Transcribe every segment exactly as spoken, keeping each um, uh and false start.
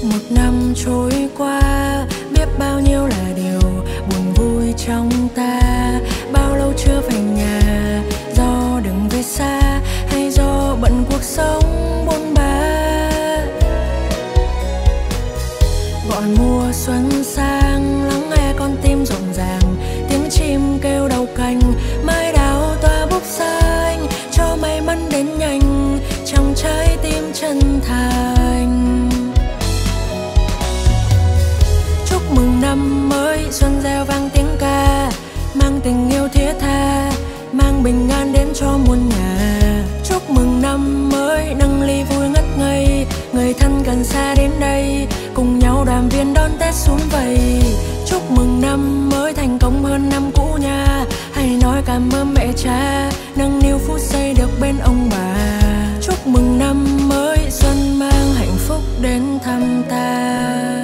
Một năm trôi qua, biết bao nhiêu là điều buồn vui trong ta. Bao lâu chưa về nhà, do đừng về xa hay do bận cuộc sống bôn ba. Gọi mùa xuân sang, lắng nghe con tim rộn ràng, tiếng chim kêu đầu cành, mai đào tỏa búp xanh, cho may mắn đến nhanh trong trái tim chân thành. Chúc mừng năm mới, xuân reo vang tiếng ca, mang tình yêu thiết tha, mang bình an đến cho muôn nhà. Chúc mừng năm mới, nâng ly vui ngất ngây, người thân gần xa đến đây, cùng nhau đoàn viên đón Tết xum vầy. Chúc mừng năm mới thành công hơn năm cũ nha, hãy nói cảm ơn mẹ cha, nâng niu phút giây được bên ông bà. Chúc mừng năm mới, xuân mang hạnh phúc đến thăm ta.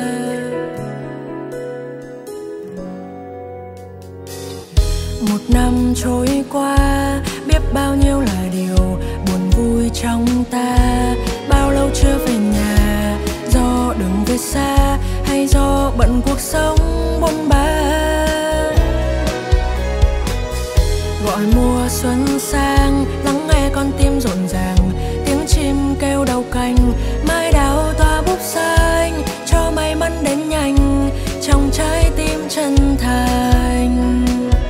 Một năm trôi qua, biết bao nhiêu là điều buồn vui trong ta. Bao lâu chưa về nhà, do đường về xa hay do bận cuộc sống bôn ba. Gọi mùa xuân sang, lắng nghe con tim rộn ràng, tiếng chim kêu đầu cành, mai đào tỏa búp xanh, cho may mắn đến nhanh trong trái tim chân thành.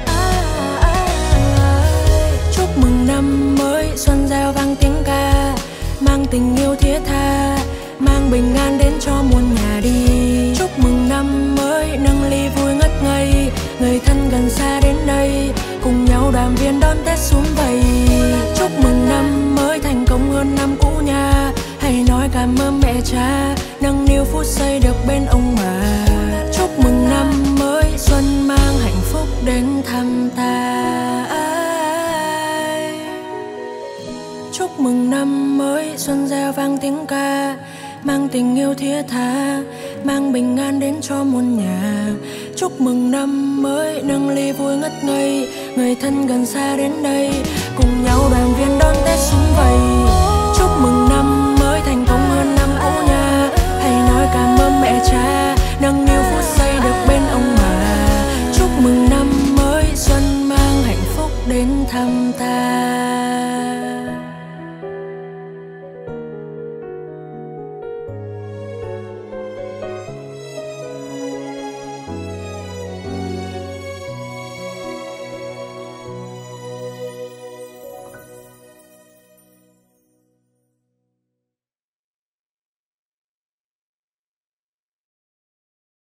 Chúc mừng năm mới, xuân reo vang tiếng ca, mang tình yêu thiết tha, mang bình an đến cho muôn nhà đi. Chúc mừng năm mới, nâng ly vui ngất ngây, người thân gần xa đến đây, cùng nhau đoàn viên đón Tết xum vầy. Chúc mừng năm mới thành công hơn năm cũ nha, hãy nói cảm ơn mẹ cha, nâng niu phút giây được bên ông bà. Chúc mừng năm mới, xuân mang hạnh phúc đến thăm ta. Chúc mừng năm mới, xuân reo vang tiếng ca, mang tình yêu thiết tha, mang bình an đến cho muôn nhà. Chúc mừng năm mới, nâng ly vui ngất ngây, người thân gần xa đến đây, cùng nhau đoàn viên đón Tết xum vầy.